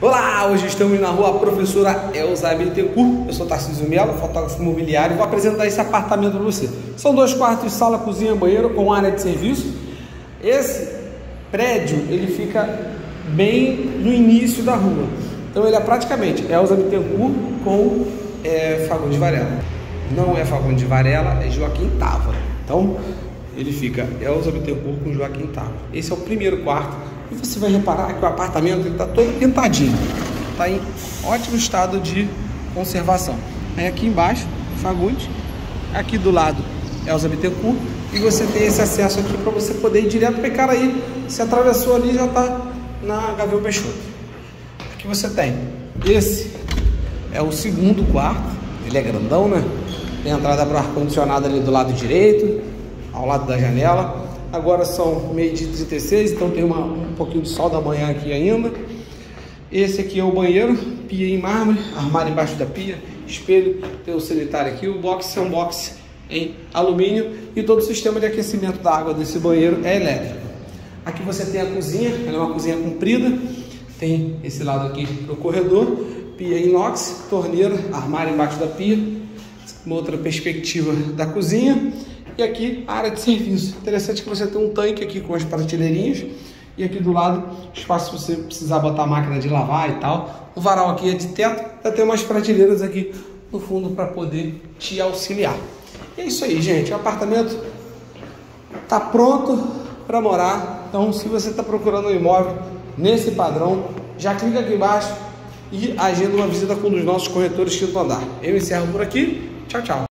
Olá, hoje estamos na rua Professora Elza Bittencourt. Eu sou Tarcísio Melo, fotógrafo imobiliário, e vou apresentar esse apartamento para você. São 2 quartos, sala, cozinha, banheiro com área de serviço. Esse prédio, ele fica bem no início da rua. Então ele é praticamente Elza Bittencourt com Fagundes Varela. Não é Fagundes Varela, é Joaquim Távora. Então ele fica Elza Bittencourt com Joaquim Távora. Esse é o primeiro quarto. E você vai reparar que o apartamento está todo pintadinho, está em ótimo estado de conservação. Aí aqui embaixo, Fagundes, aqui do lado, Elza Bittencourt, e você tem esse acesso aqui para você poder ir direto para cara aí. Se atravessou ali, já está na Gavião Peixoto. Aqui você tem, esse é o segundo quarto, ele é grandão, né? Tem entrada para o ar-condicionado ali do lado direito, ao lado da janela. Agora são 12h36, então tem um pouquinho de sol da manhã aqui ainda. Esse aqui é o banheiro, pia em mármore, armário embaixo da pia, espelho, tem o sanitário aqui. O box é um box em alumínio e todo o sistema de aquecimento da água desse banheiro é elétrico. Aqui você tem a cozinha, ela é uma cozinha comprida, tem esse lado aqui para o corredor, pia inox, torneira, armário embaixo da pia, uma outra perspectiva da cozinha. E aqui a área de serviço. Interessante que você tem um tanque aqui com as prateleirinhas. E aqui do lado, espaço se você precisar botar a máquina de lavar e tal. O varal aqui é de teto. Vai ter umas prateleiras aqui no fundo para poder te auxiliar. E é isso aí, gente. O apartamento está pronto para morar. Então, se você está procurando um imóvel nesse padrão, já clica aqui embaixo e agenda uma visita com um dos nossos corretores quinto andar. Eu encerro por aqui. Tchau, tchau.